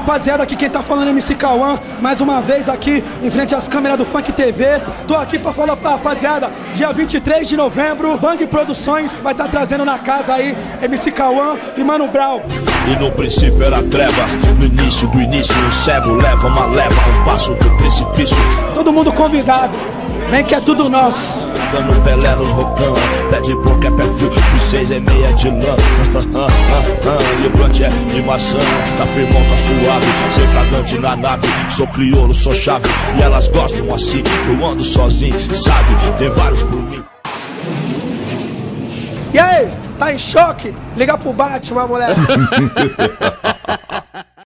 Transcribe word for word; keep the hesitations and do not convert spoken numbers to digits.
rapaziada, aqui quem tá falando é M C Cauã, mais uma vez aqui em frente às câmeras do Funk T V. Tô aqui pra falar pra rapaziada, dia vinte e três de novembro, Bang Produções vai estar tá trazendo na casa aí M C Cauã e Mano Brown. E no princípio era trevas, no início do início um cego leva uma leva, um passo do precipício. Todo mundo convidado, vem que é tudo nosso. Dando Pelé nos rocão, pé de boca é pé frio, o seis é meia de lã. E o blunt é de maçã, tá firmão, tá suave, sem fragante na nave. Sou crioulo, sou chave, e elas gostam assim. Eu ando sozinho, sabe, tem vários por mim. E aí, tá em choque? Liga pro Batman, moleque.